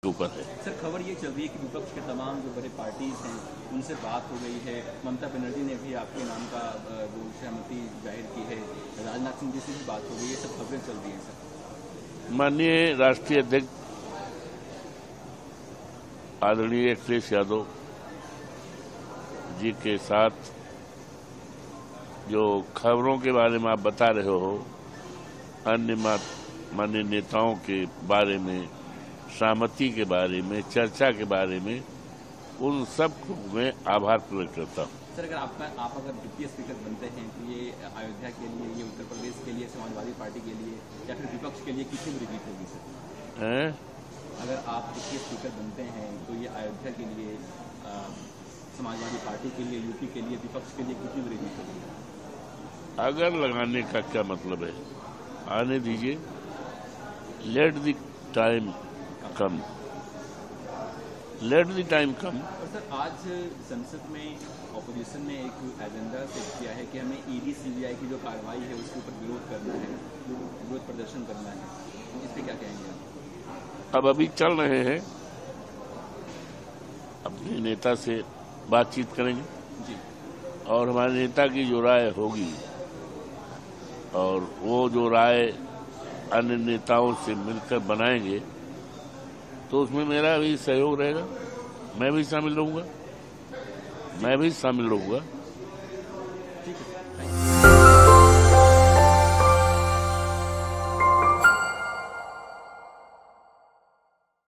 ऊपर है। सर, खबर ये चल रही है कि विपक्ष के तमाम जो बड़े पार्टीज हैं उनसे बात हो गई है। ममता बनर्जी ने भी आपके नाम का वो सहमति जाहिर की है। राजनाथ सिंह जी से भी बात हो गई है। सब खबरें चल रही हैं सर। माननीय राष्ट्रीय अध्यक्ष आदरणीय अखिलेश यादव जी के साथ जो खबरों के बारे में आप बता रहे हो, अन्य माननीय नेताओं के बारे में, सहमति के बारे में, चर्चा के बारे में, उन सब को मैं आभार प्रकट करता हूँ। सर, आप अगर डिप्टी स्पीकर बनते हैं तो ये अयोध्या के लिए, ये उत्तर प्रदेश के लिए, समाजवादी पार्टी के लिए या फिर विपक्ष के लिए कितनी बड़ी जीत होगी सर? अगर आप डिप्टी स्पीकर बनते हैं तो ये अयोध्या के लिए, समाजवादी पार्टी के लिए, यूपी के लिए, विपक्ष के लिए कितनी बड़ी जीत होगी? अगर लगाने का क्या मतलब है, आने दीजिए, let the time come, let the time come. और सर, आज संसद में ऑपोजिशन ने एक एजेंडा सेट किया है कि हमें ईडी सीबीआई की जो कार्रवाई है उसके ऊपर विरोध करना है, विरोध प्रदर्शन करना है। इस पर क्या कहेंगे आप? अब अभी चल रहे हैं, अपने नेता से बातचीत करेंगे जी, और हमारे नेता की जो राय होगी और वो जो राय अन्य नेताओं से मिलकर बनाएंगे तो उसमें मेरा भी सहयोग रहेगा। मैं भी शामिल रहूंगा। ठीक है।